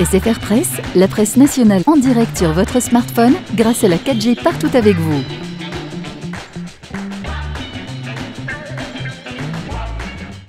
SFR Presse, la presse nationale en direct sur votre smartphone grâce à la 4G partout avec vous.